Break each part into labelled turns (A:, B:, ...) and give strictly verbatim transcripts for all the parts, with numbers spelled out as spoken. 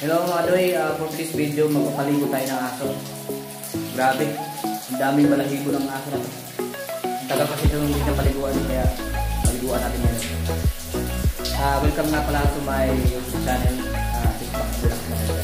A: Hello mga doy, uh, for this video magpapaligo tayo ng aso. Grabe, ang daming balahibo ng aso na to. Ang tagal kasi itong hindi na paliguan, kaya paliguan natin ngayon. Uh, welcome nga pala to my YouTube channel, uh, TikTok Vlogs na ito.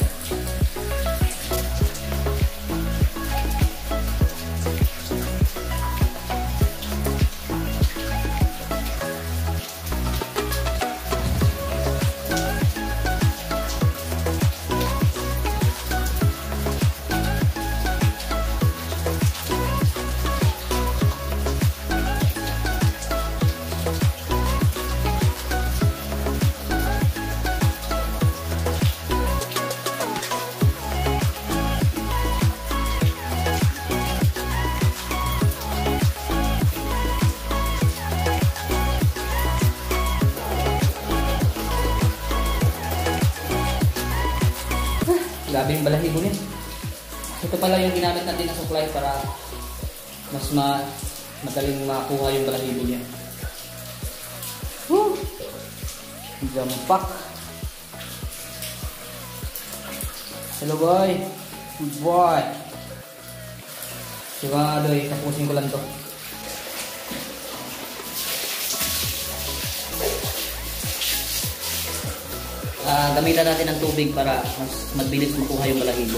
A: Grabing balahibo niya. Ito pala yung ginamit natin na supply para mas ma madaling makuha yung balahibo niya. Woo! Jampak. Hello boy. Good boy. Diba doy, tapusin ko lang to. Uh, gamitan natin ng tubig para mas mabilis makuha yung balahibo.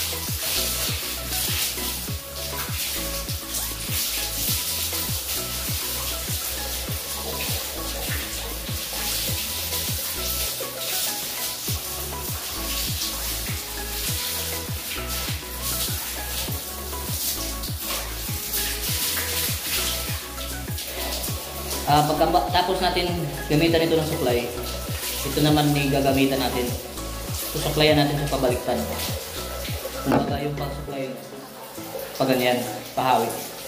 A: Uh, pagkatapos natin gamitan ito ng supply, ito naman ni gagamitan natin. Susuklayan natin sa pabaliktad. Kumbaga yung pang-supply pa ganyan, pahawi.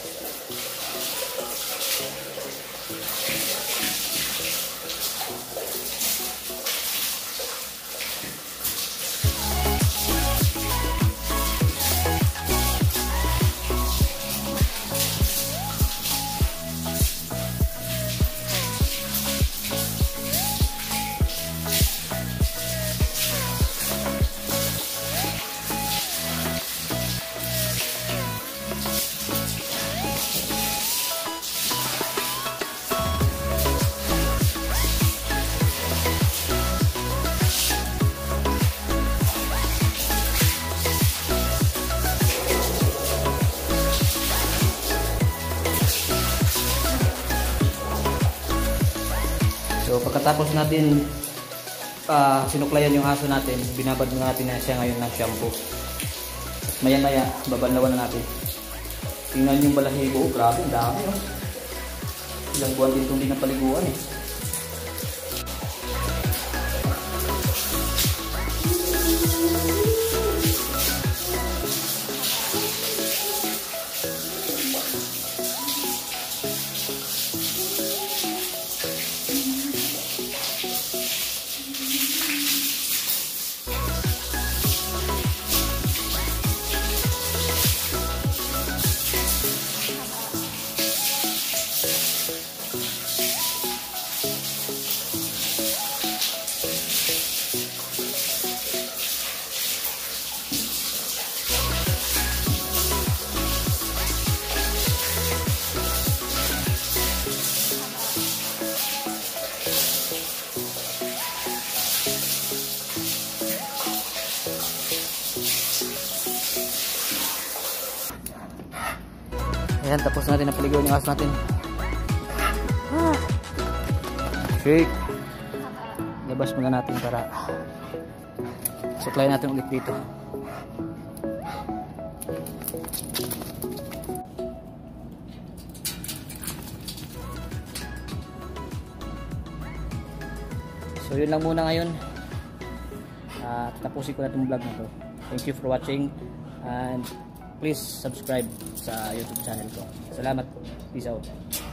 A: So pagkatapos natin uh, sinuklayan yung aso natin, binabad na natin na siya ngayon ng shampoo. Maya maya babanlawan na natin. Tingnan yung balahibo, oh, grabe, ang dami oh. Ilang buwan din itong di napaliguan eh. Ayan, tapos natin napaligawan yung aso natin. Ah. Shake. Labas muna natin para supply natin ulit dito. So yun lang muna ngayon. Uh, tapusin ko na itong vlog na to. Thank you for watching and please subscribe sa YouTube channel ko. Salamat. Peace out.